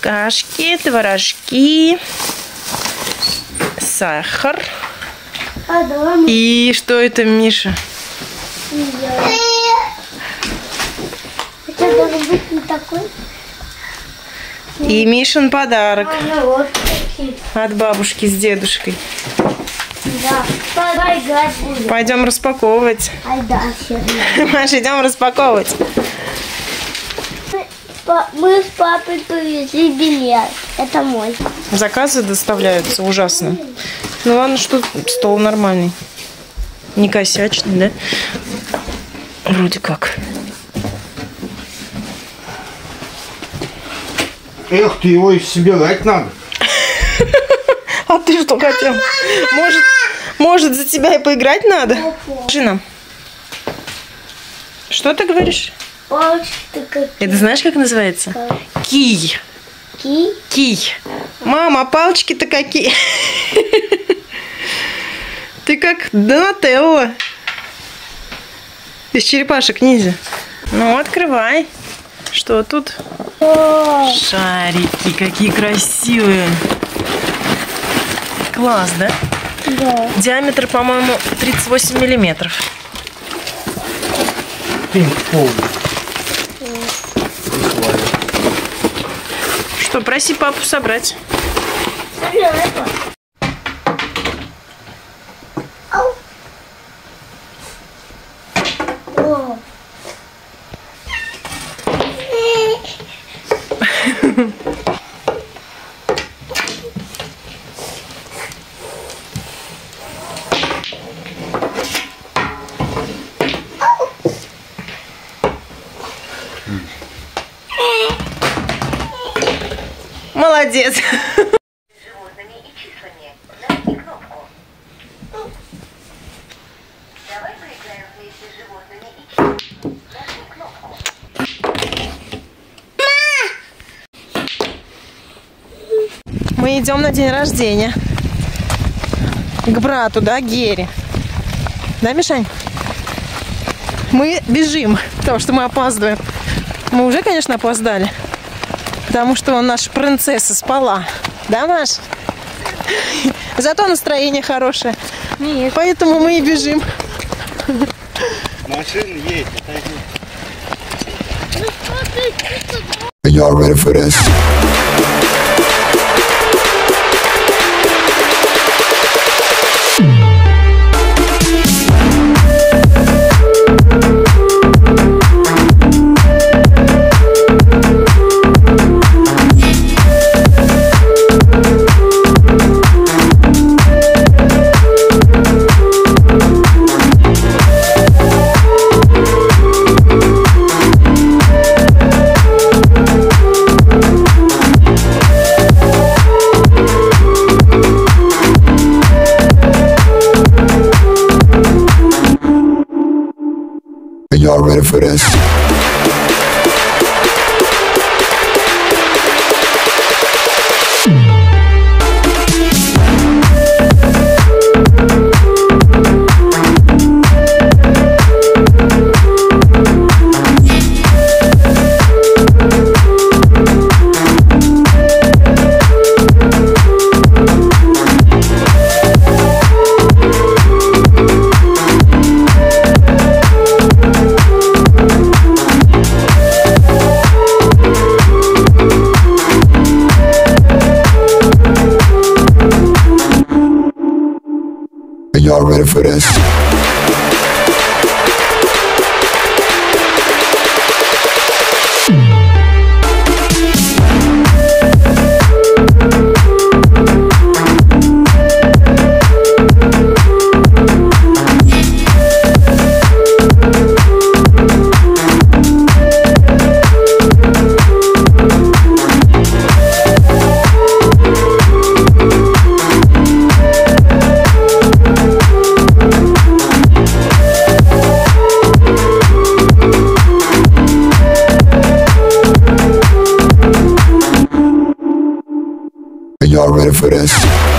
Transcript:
кашки, творожки, сахар. И что это, Миша? Это должен быть не такой. И Мишин подарок от бабушки с дедушкой. Да, пора играть будем. Пойдем распаковывать. Ай, да, Маша, идем распаковывать. Мы с папой привезли билет. Это мой. Заказы доставляются ужасно. Ну ладно, что стол нормальный. Не косячный, да? Вроде как. Эх, ты его собирать надо. А ты что хотел? Может, за тебя и поиграть надо? Скажи нам. Что ты говоришь? Палочки-то какие. Это знаешь, как называется? Кий. Кий? Кий. Мама, а палочки-то какие? Ты как Донателло. Из черепашек ниндзя. Ну, открывай. Что тут? Шарики, какие красивые. Класс, да? Да. Диаметр, по-моему, 38 миллиметров. Пинг-понг. Что, проси папу собрать. О. Молодец. Животными и числами. Нажми кнопку. Давай поиграем вместе с животными и числами. Нажми кнопку. Мы идем на день рождения. К брату, да, Гере. Да, Мишань? Мы бежим, потому что мы опаздываем. Мы уже, конечно, опоздали. Потому что наша принцесса спала. Да, Маш? Зато настроение хорошее. Нет. Поэтому мы и бежим. Машина едет. Are y'all ready for this? Are y'all ready for this? Are y'all ready for this? Are y'all ready for this?